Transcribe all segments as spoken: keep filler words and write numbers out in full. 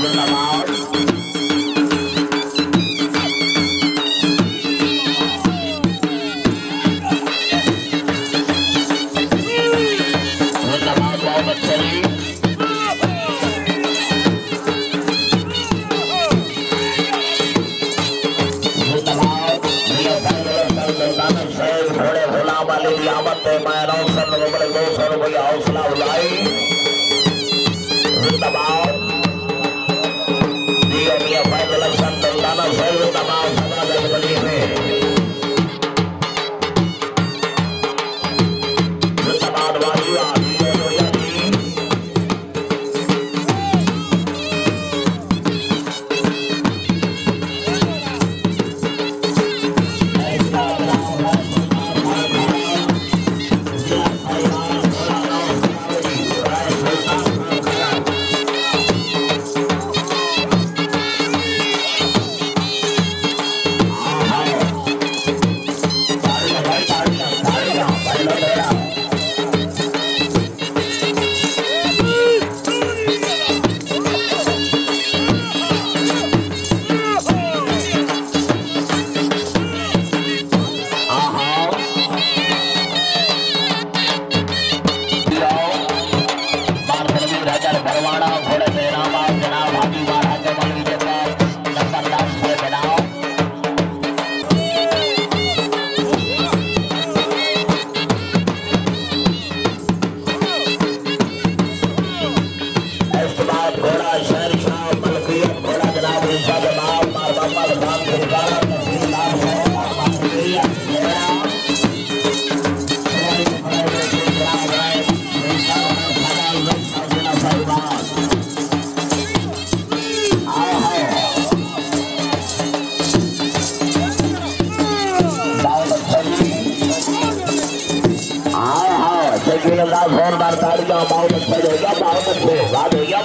जोरदार तालियां बहुत अच्छा होगा बहुत अच्छे बात होगा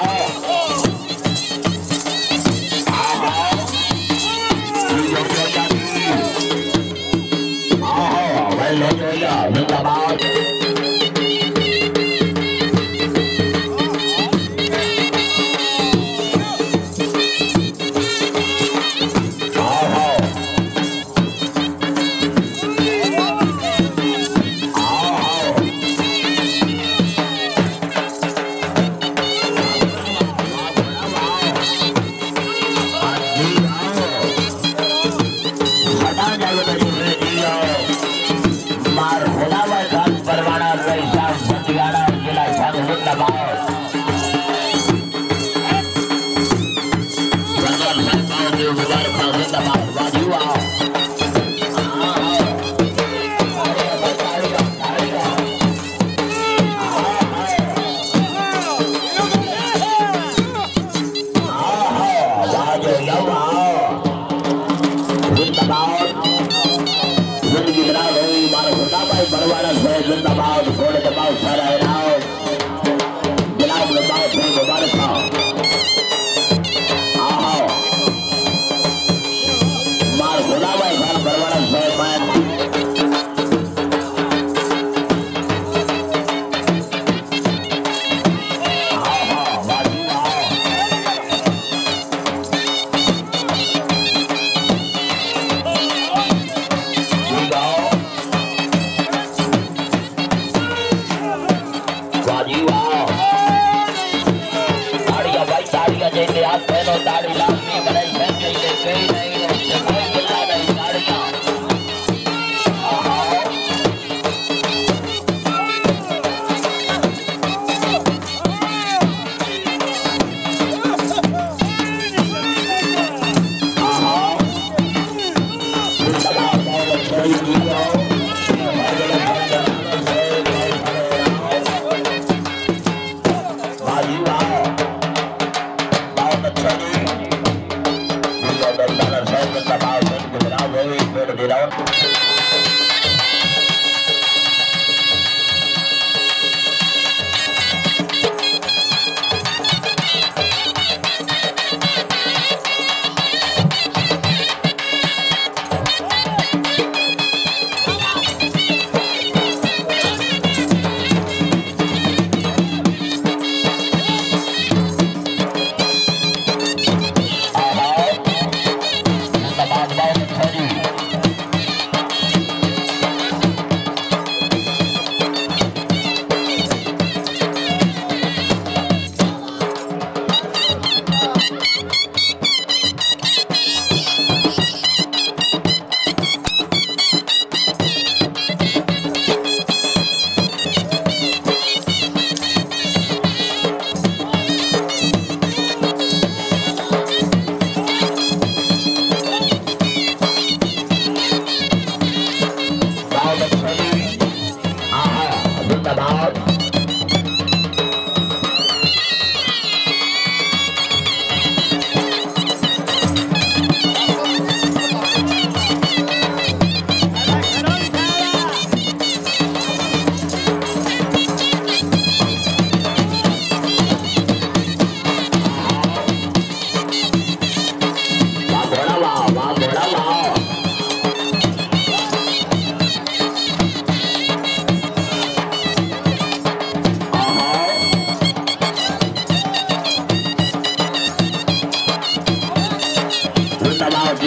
जिंदाबाद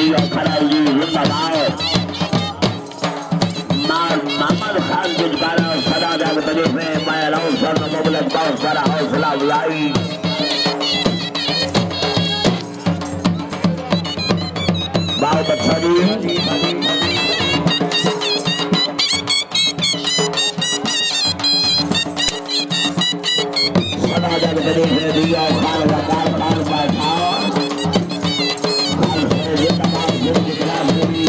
और खराजी जिंदाबाद मोहम्मद खान गुजकारा सदा जग तरीफ में मैं लाऊं स्वर्ण मुबलक बहुत सारा हौसला अफजाई बहुत अच्छा जी सदा जग तरीफ में दिया खान वकार खान बैठा खान से जिंदाबाद जिंदगी खिलाफ पूरी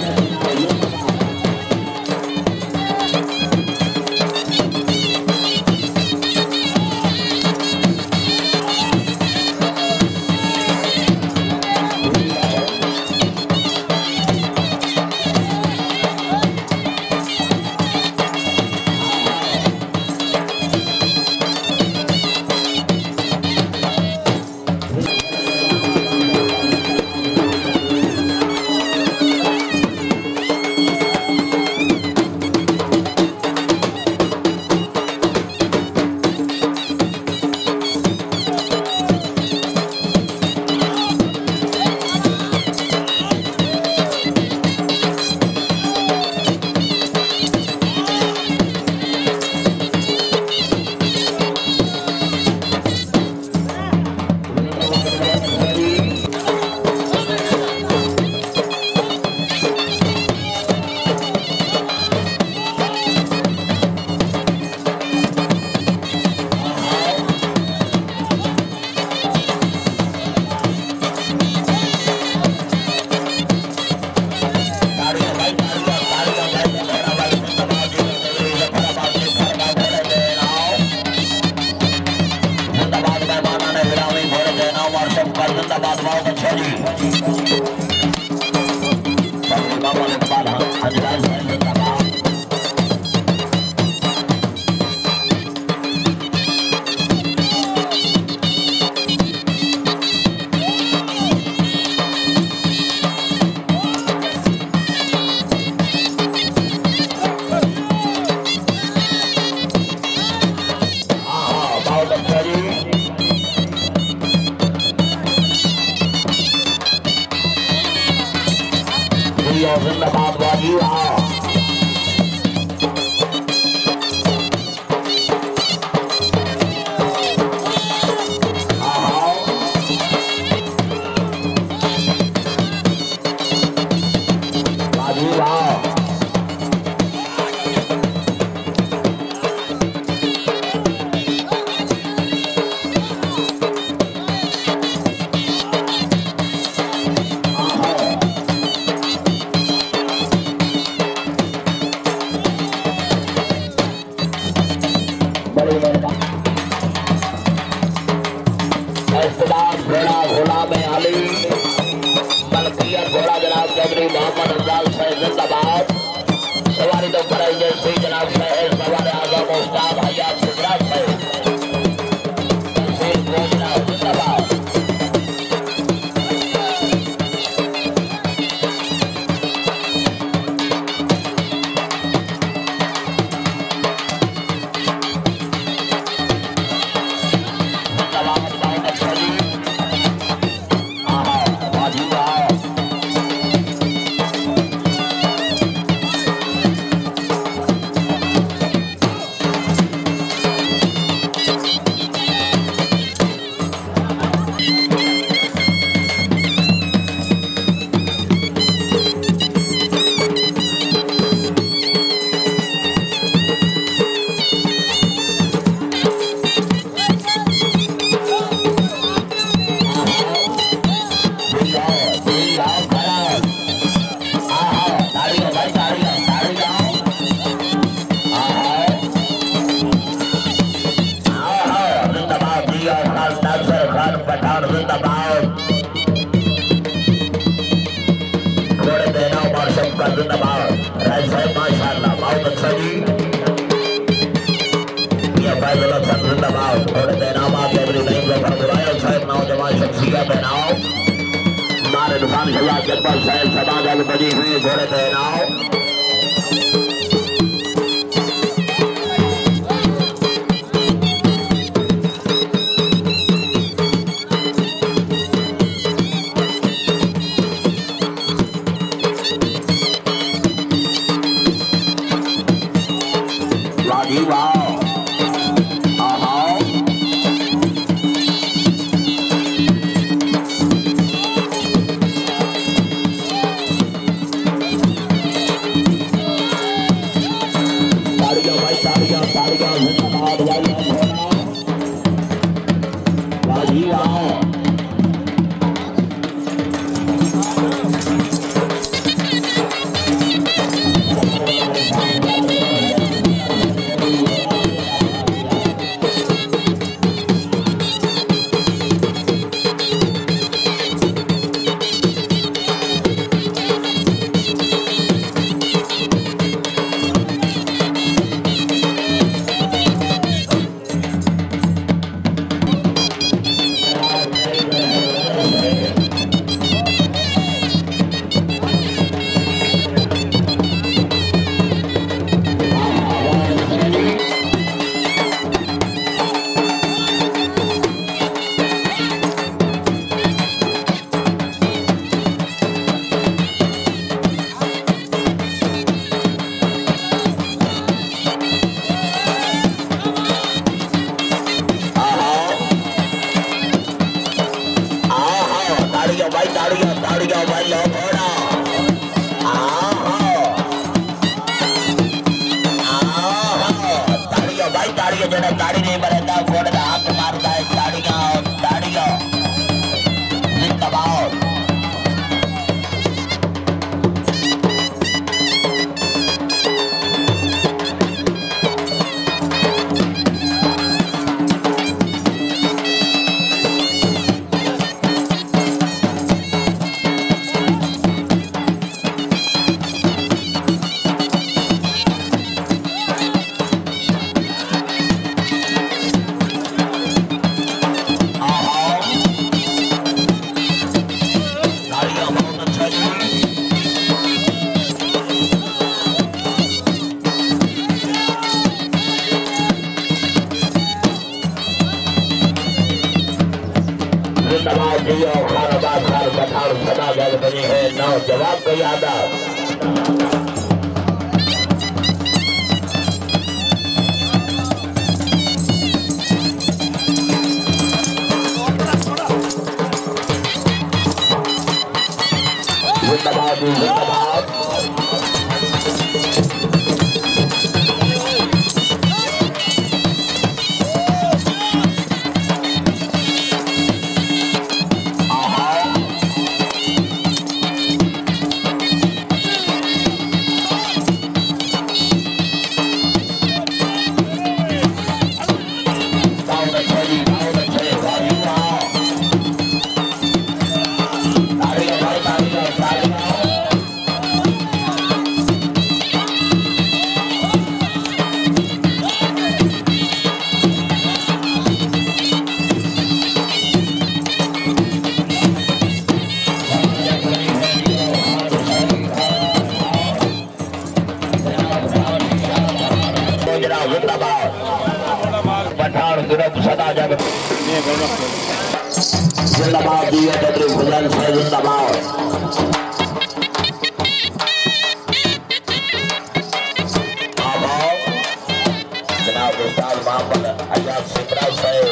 जिंदाबाद बाजी सवारी तो बड़े जैसे जनाब शहर सवार आजम उस्ताद हयात गुजरात में जिंदाबाद दुकान खिला जब्बर साहब सदा जल बजी हुई घोड़े पहनाओ ताड़ियां जरा ताड़ी नहीं बरता घोड़े का हाथ मारता है ताड़ियां और ताड़ियां जिंदाबाद जवाब को याद जिंदाबाद जिंदाबाद पठान ग्रुप सदा जगत जिंदाबाद दिए चौधरी भुजन से जिंदाबाद जनाब उस्ताद मोहम्मद आजाद सिमरा साहब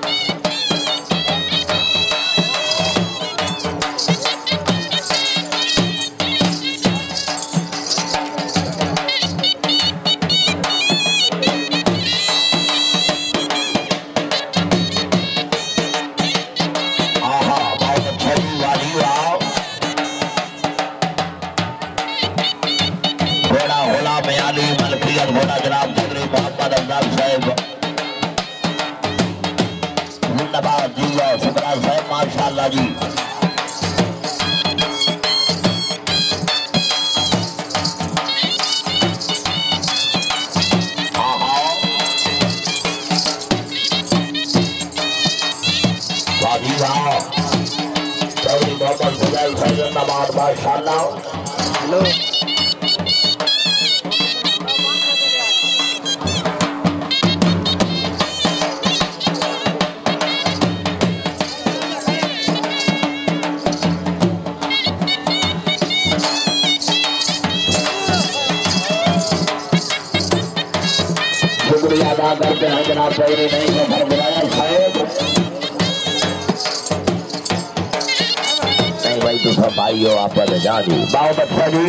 जिंदाबाद जी सिमरा साहब माशाअल्लाह जी वाजी वाह चौधरी मोहम्मद फजल साहब जिंदाबाद माशाअल्लाह हेलो शुक्रिया अदा करते हैं जनाब चौधरी नहीं है बुलाया साहेब नहीं भाई तो सब भाई हो आप पर जानी बहुत अच्छा जी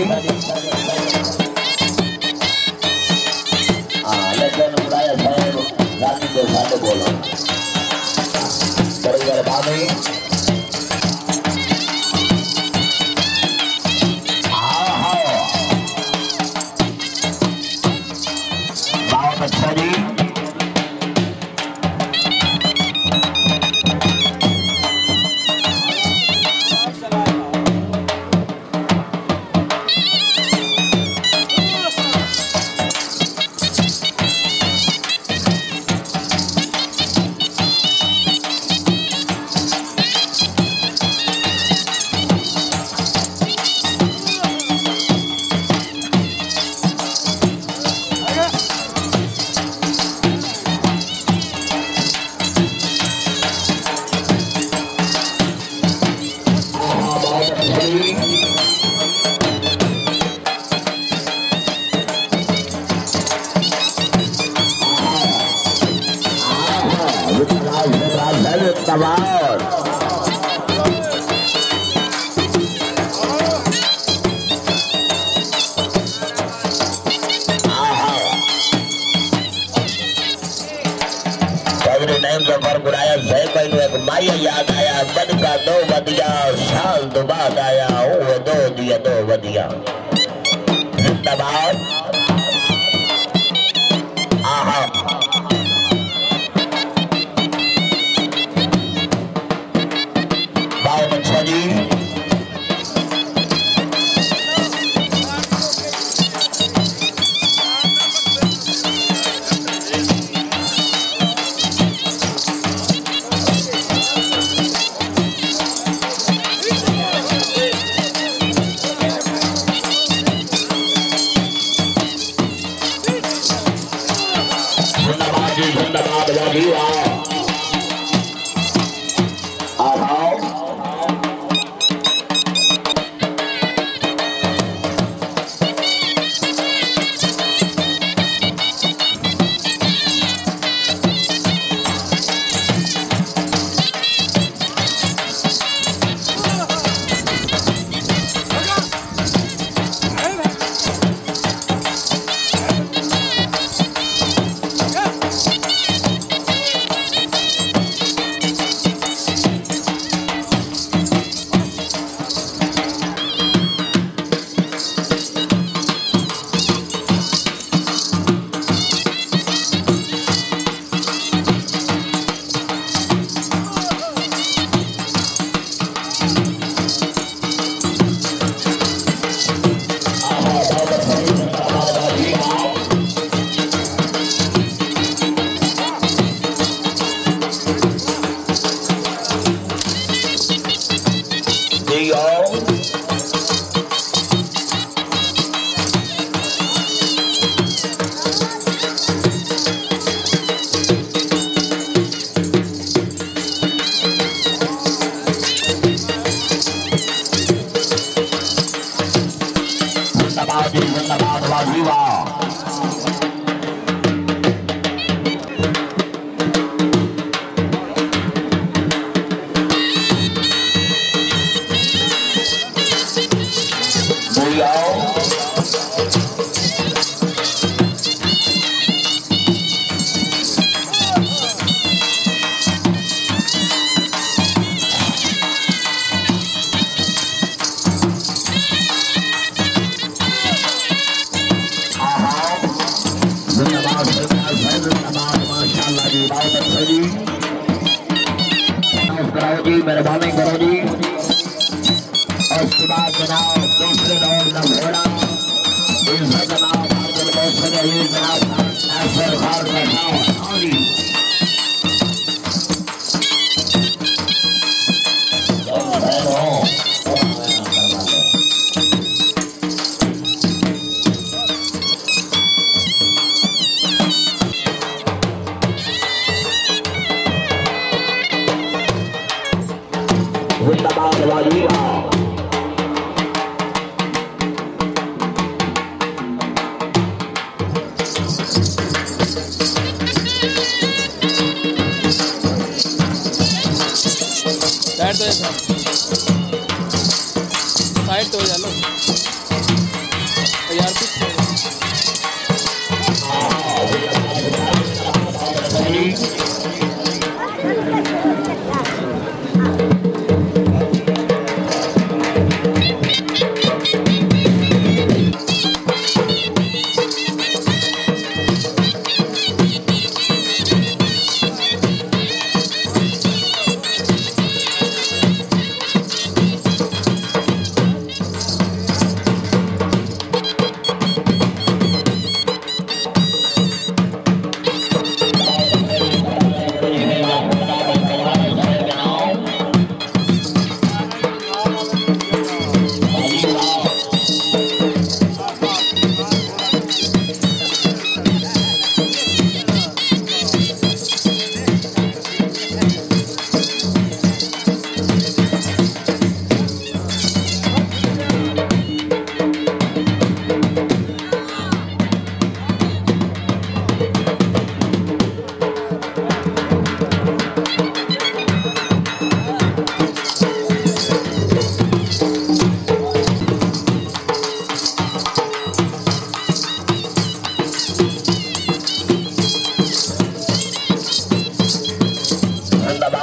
हाँ लेकिन बुलाया साहेब गाली के साथ बोलो बड़ी मेहरबानी अच्छा जी नगरी टाइम से फर्क उड़ाया सही कहूँ एक माया याद आया बद का दो बदिया साल तो बाद आया वो दो दिया दो बदिया जिंदाबाद आहा बहुत अच्छा जी मेहरबानी करो जी और उसके बाद जनाब दूसरे दौर का घोड़ा दूसरा जनाब जनाब साइड तो जा लो यार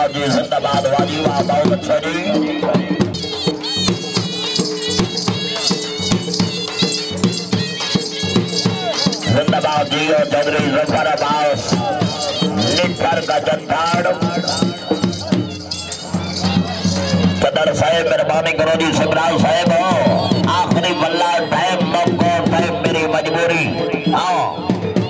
जिंदाबाद जी जिंदाबाद वाजी वाह बहुत अच्छा जी जिंदाबाद जी और चौधरी जफर अब्बास निकर का जनताड़ सदर साहेब मेहरबानी करो जी सिमराज साहेब हो आखिरी बल्ला टाइम मौको टाइम मेरी मजबूरी आओ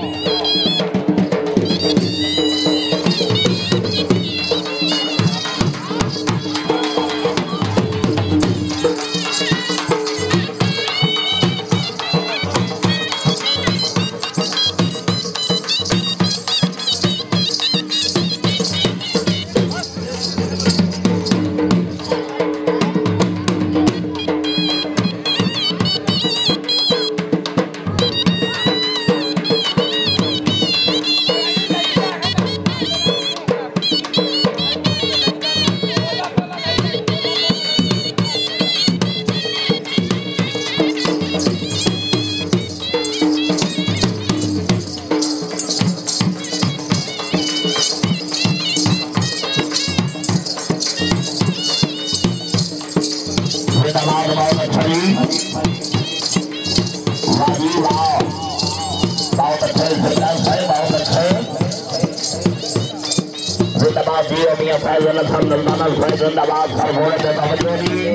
जिंदाबाद सर घोड़े पे तवज्जो जी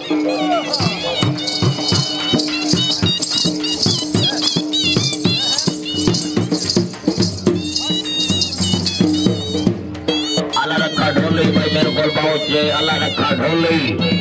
अल्लाह रखा ढोली भाई मेरे को पहुंचे अल्लाह रखा ढोली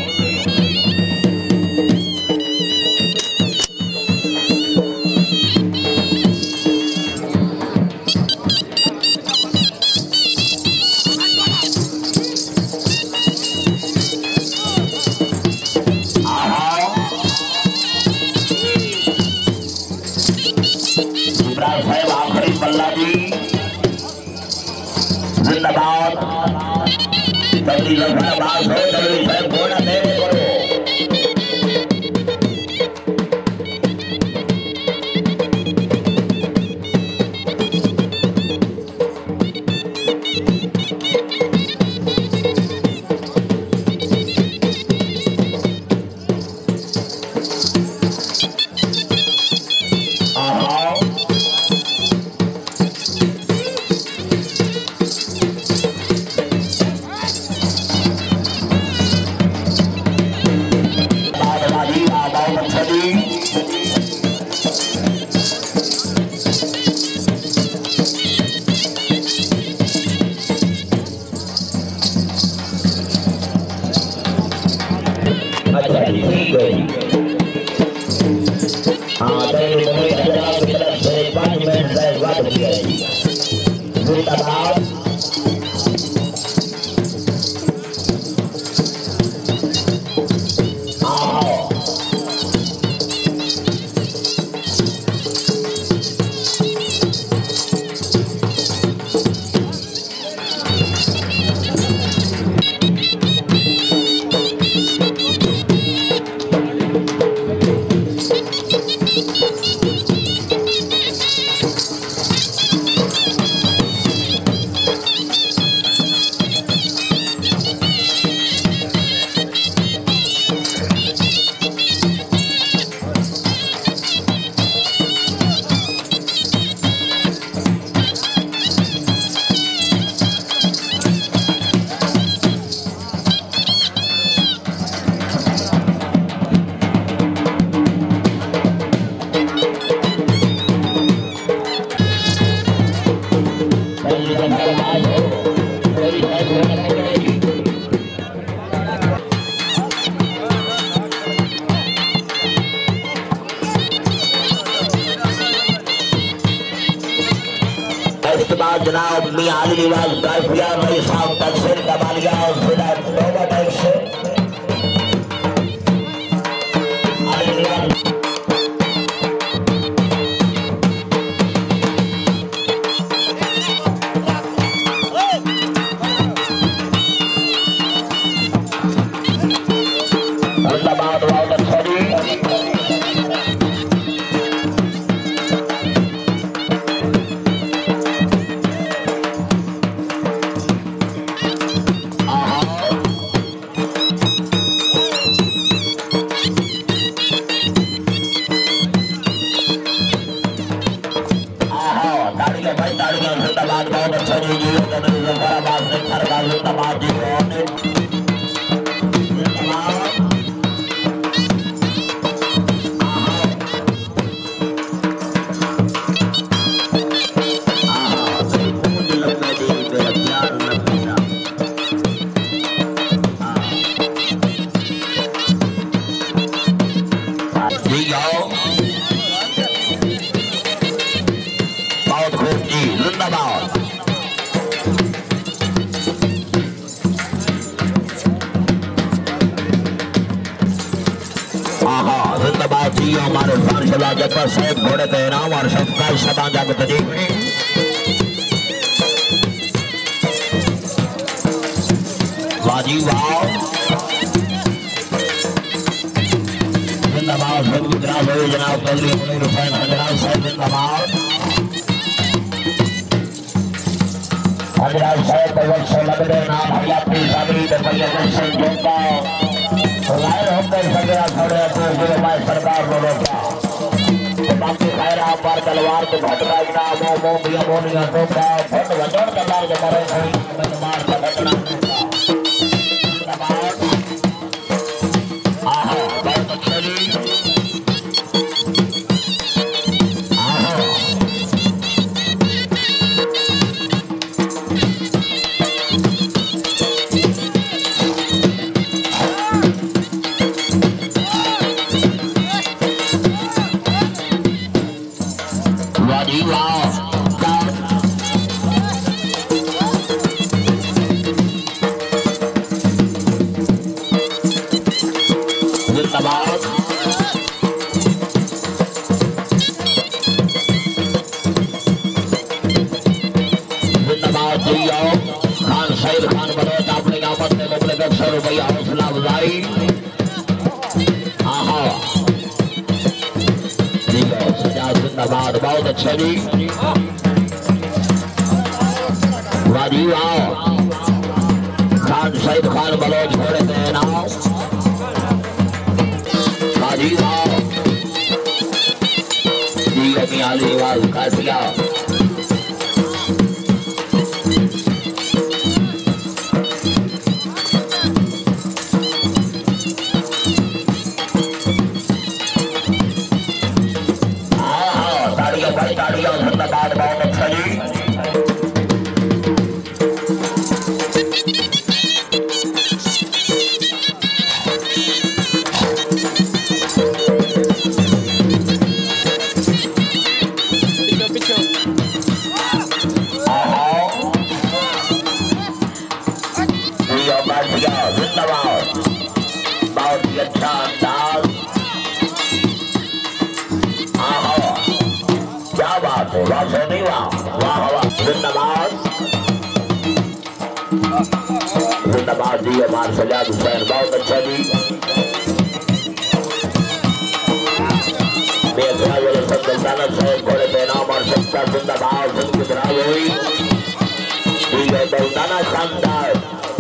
जिंदाबाद चौधरी जफर अब्बास हो चौधरी साहब घोड़ा मेरे करो जनाब मियां अली निवाज काफिया भाई साहब तकसीर कमालिया और जिला नोबा टाइप से अली निवाज जिंदाबाद वाउड सरी हमारे फारशला जगह साहेब घोड़े पे इनाम और सबका सदा जगत जी वाजी वाह जिंदाबाद गुजरात हो जनाब पल्ली हुसैन हजरात साहब जिंदाबाद हजरात साहब पर से लगते नाम हयाती साबरी के पल्ले से जोता लायर होकर सगरा छोड़े तो गुरु भाई सरकार को रोका तो बाकी खैर आप पर तलवार को भटका इना मो मो बिया मोनिया तो का फट वजन तलवार के मारे सही में मार का घटना तबाद आहा बहुत अच्छा जी आहा हौसला अफजाई जिंदाबाद बहुत अच्छा जी वाजी वाह खान सईद खान बलोच घोड़े पे नाम वाजी वाह जी अपनी आली आवाज काटिया धन्यवाद बहुत अच्छा जी जिंदाबाद बहुत ही अच्छा अंदाज क्या बात है वाह सोनी वाह वाह वाह जिंदाबाद जिंदाबाद जी हमारे सजाद हुसैन बहुत अच्छा जी साहब घोड़े पे नाम और सबका जिंदाबाद गुजरात हुई ठीक है दौलताना शानदार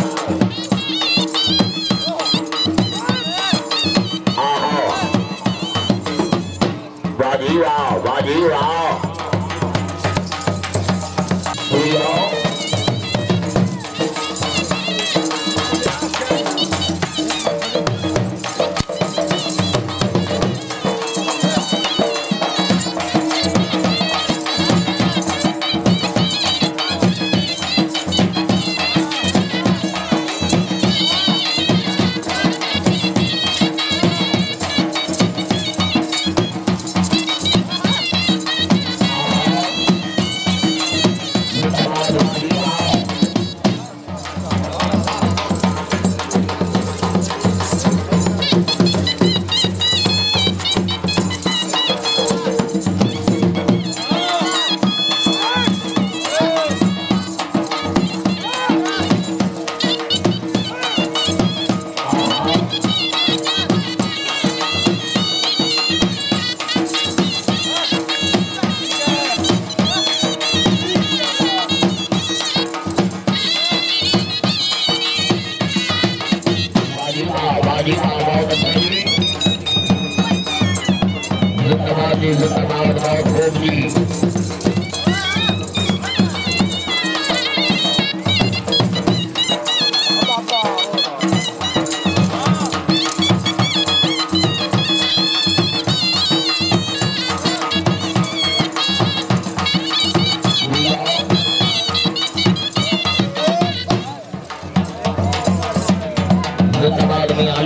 वाजी वाह वाजी वाह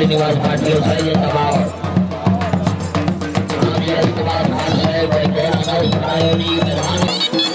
वाली निवास पार्टियों से जिंदाबाद। रामचंद्र कुमार खान साहब मैदान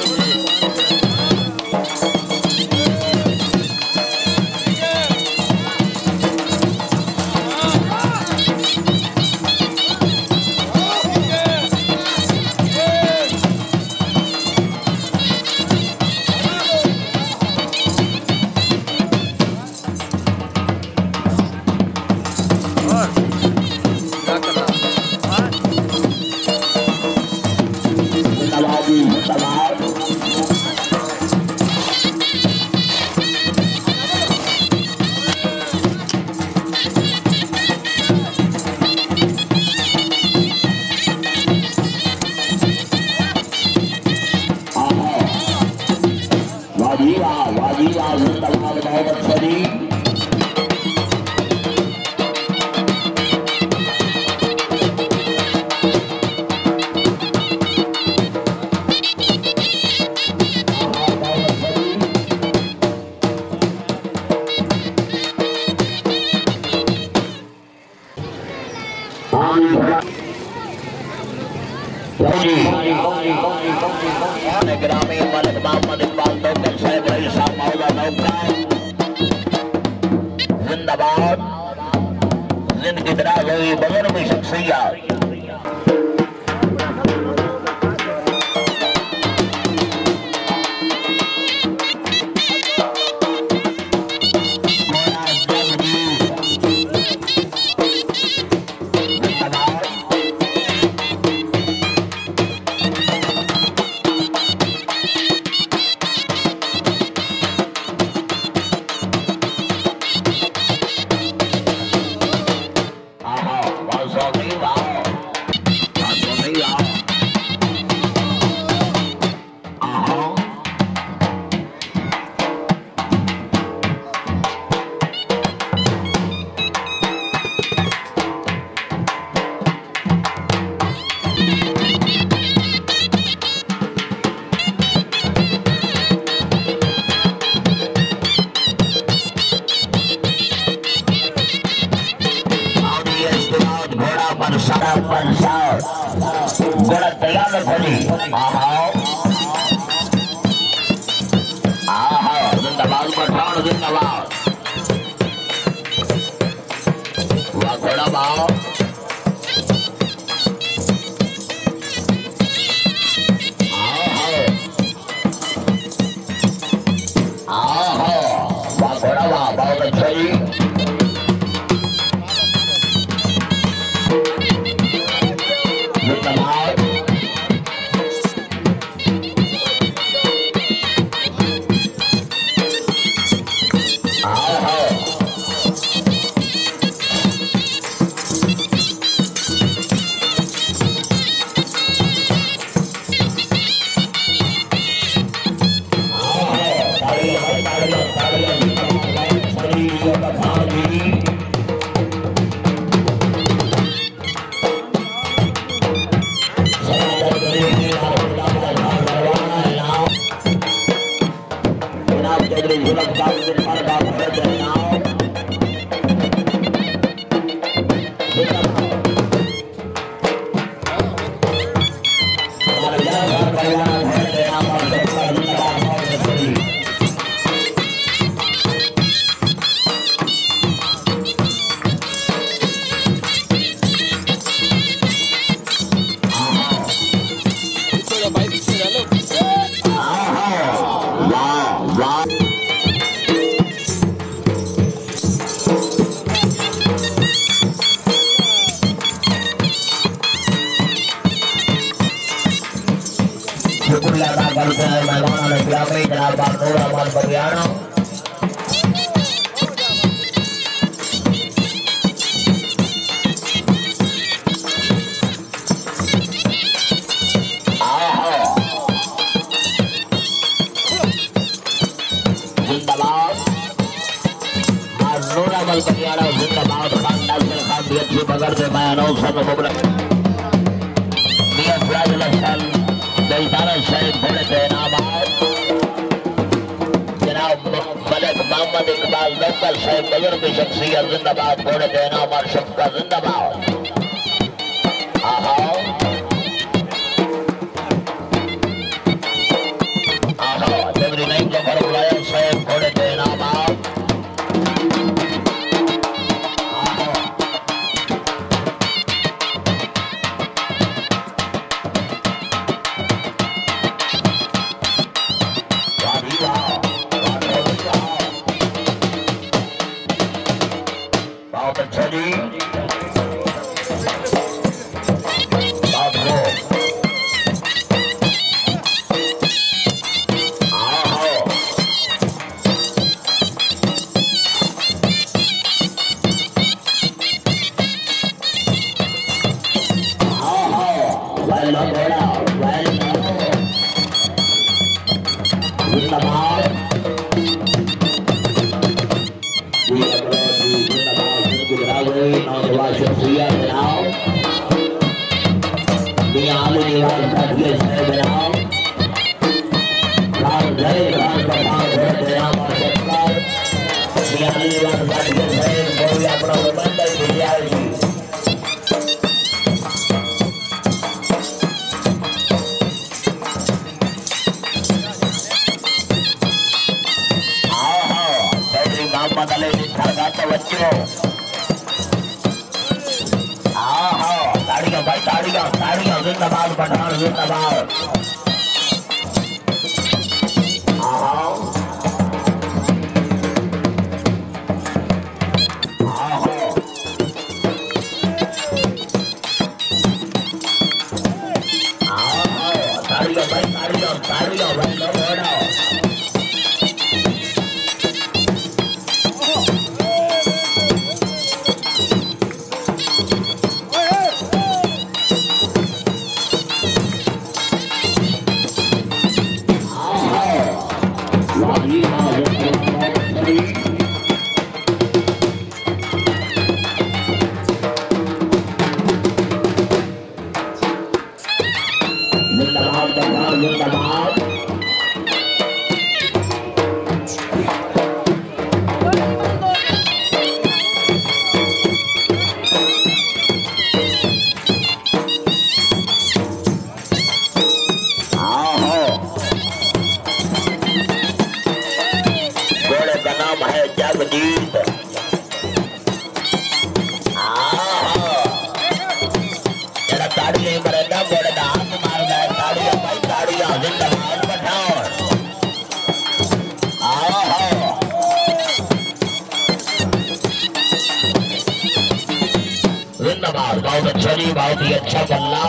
ग्रामीण मालिक मोहम्मद इकबाल डॉक्टर साहब रईस साहब मौला डॉक्टर जिंदाबाद। जिंदगी दराज हुई बुजुर्ग शख्सियत बड़ा तैयार खोली। आहा आहा जिंदाबाद पठान जिंदाबाद। वाह घोड़ा बाओ आहा आहा वाह घोड़ा वाह बहुत अच्छा जी। जनाब मलिक मोहम्मद इकबाल लोकल साहब बुजुर्ग शख्सियत जिंदाबाद घोड़े देना और शब्का जिंदाबाद। आहा आहा देवरी नहीं जो भर बुलाया साहब घोड़े देना बाप। जिंदाबाद पठान जिंदाबाद। ताड़ियों भाई ताड़ियों ताड़ियों भाई लोग उड़ाओ। बहुत अच्छा जी, बहुत ही अच्छा बल्ला।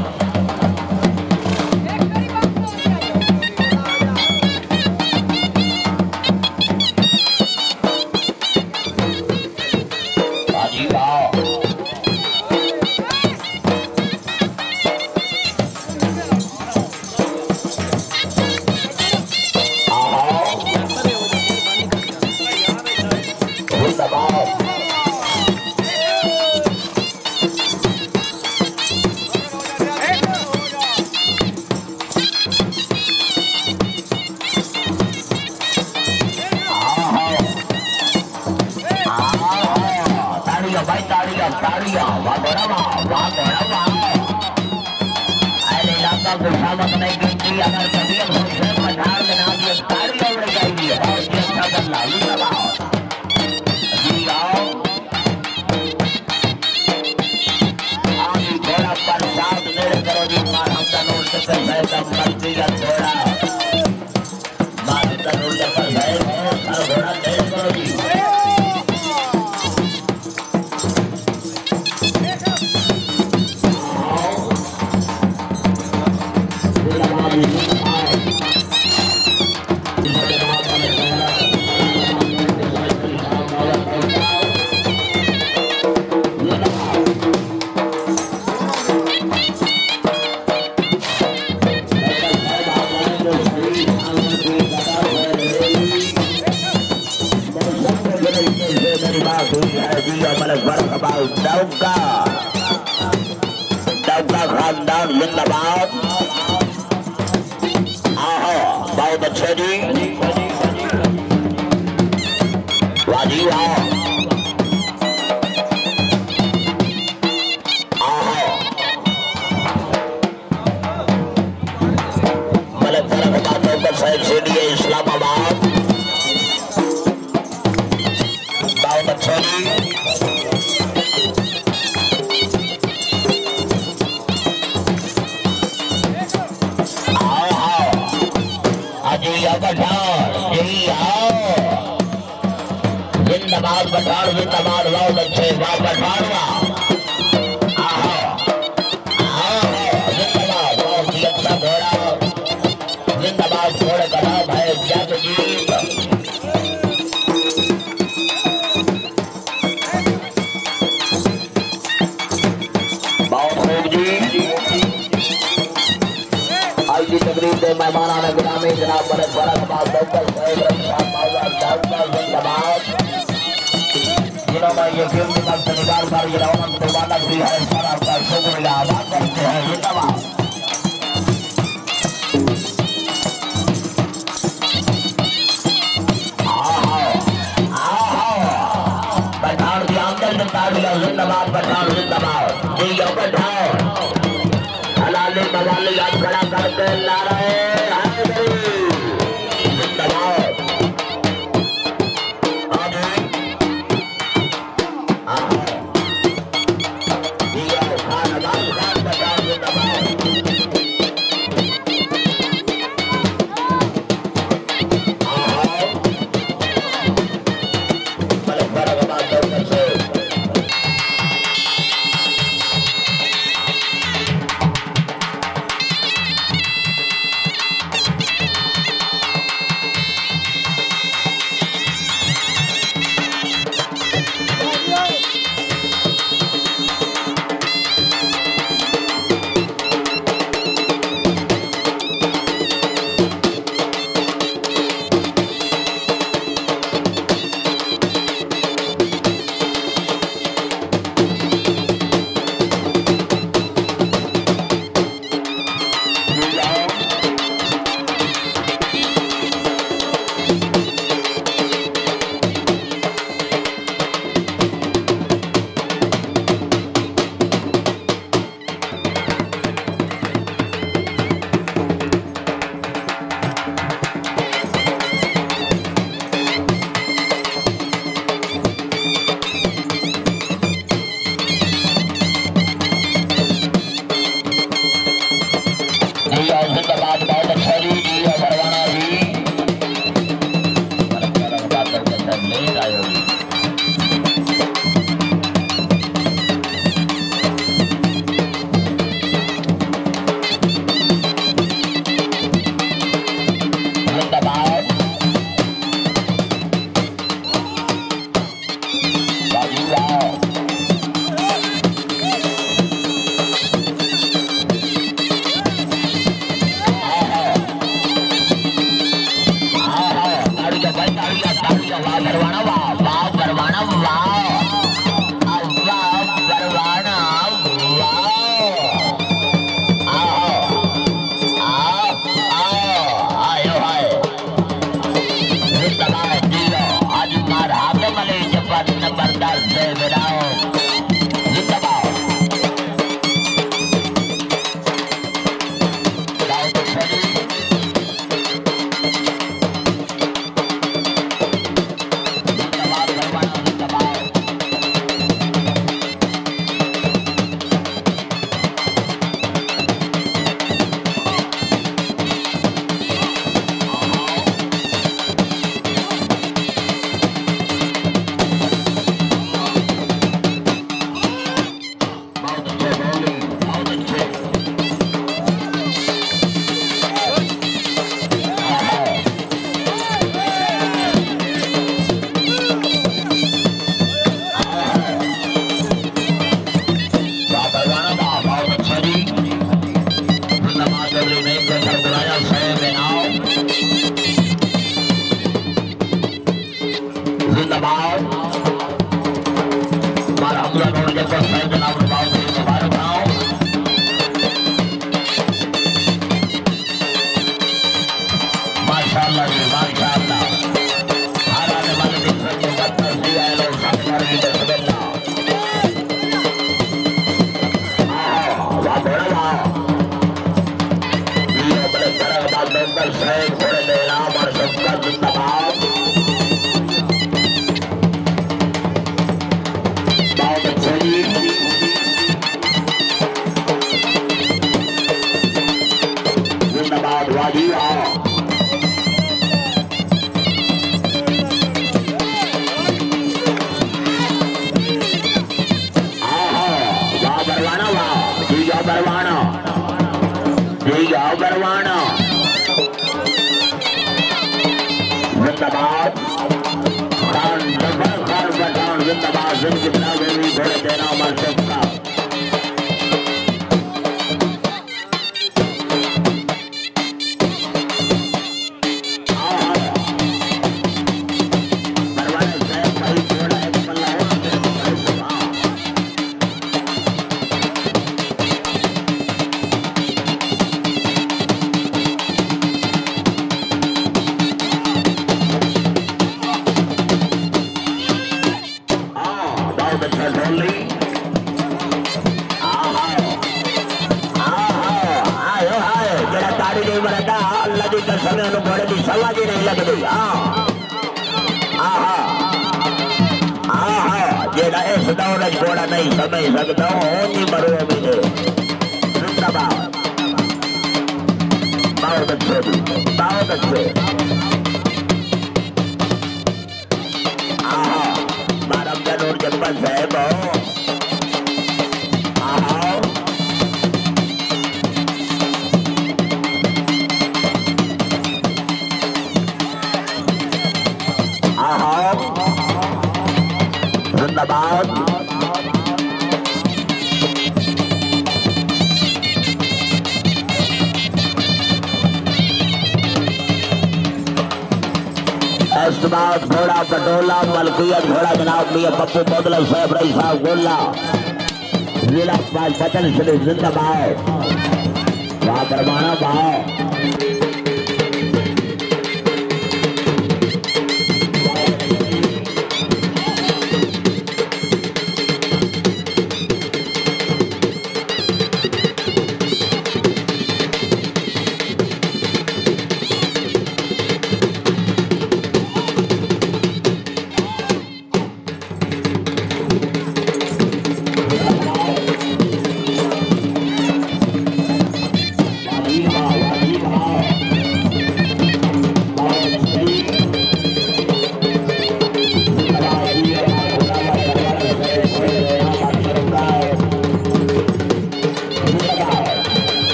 अगर कभी पठार में ना दिए ताड़ियां उड़ जाएगी। बहुत ही अच्छा बल्ला जी आओ आगे घोड़ा पर साथ मेरे करो जी मार हम तनूर से पैदम मस्ती का घोड़ा मार तनूर पर गए सर घोड़ा तेज करो जी। खानदान जिंदाबाद। बहुत अच्छे जी बाजी आओ आओ मलक तरफ बातों का साइड से दिए इस्लामाबाद दाऊद अच्छी आओ आओ अजी पठान जी आओ जिंदाबाद पठान जिंदाबाद दाऊद अच्छे वाह पठानवा आओ आओ जिंदाबाद बहुत ही अच्छा घोड़ा जिंदाबाद घोड़े का नाम है जगजीत आईजी तकरीब के मेहमानान गिरामी जनाब मलिक फरकबाद डॉक्टर सैयद रमजान मौला डॉक्टर जिंदाबाद जिन्होंने ये कीमती वक्त निकाल कर ये रौनक दिलवाना की है सर आपका शुक्रिया अदा करते हैं जिंदाबाद पठान की आमदन जिंदाबाद पठान जिंदाबाद जी पठान हलाली मवाली हाथ खड़ा करके नारे जिंदाबाद खान अदाल खान पठान जिंदाबाद मलिक फरकबाद डॉक्टर से जिंदाबाद बहुत अच्छा जी जी परवाना जी बात करके सर लेट आए होगी जिंदाबाद बाजी आओ परवाना वाह वाह परवाना वाह वाह परवाना वाह आओ आओ आओ आयो हाय जिंदाबाद जीरो आज मार हाथ मले जबर जबरदस्त से बिराओ जिंदाबाद जिंदाबाद हमारा हमला नोट के पास है जनाब बाबू जी मुबारक आओ माशाल्लाह जी माशाल्लाह हार आने वाले दिन के बाद दिन कितना जरूरी घोड़े देना मर्द का सवाजी नहीं लग गई जेड़ा इस दौर घोड़ा नहीं समझ सकता हूँ मरो मुझे बहुत अच्छे बहुत अच्छे बारह करोड़ जब्बल साहब जिंदाबाद इस्तेमाल घोड़ा पटोला मलकियत घोड़ा जनाब मियां पप्पू बदला साहब रही साहब गोला जिला पचन श्री जिंदाबाद वहां परमाना भाव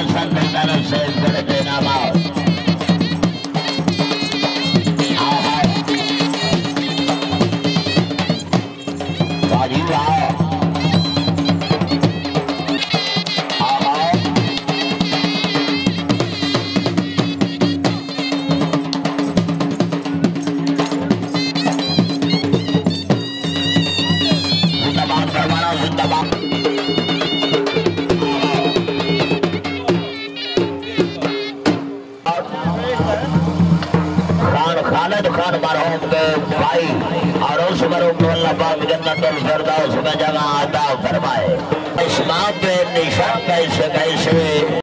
दर्शन तरफ से बड़े बेनामा खान मरहूम के भाई और उस मरहूम जन्नतुल फिरदौस में जगह अता फरमाए। इस माँ पे निशान कैसे कैसे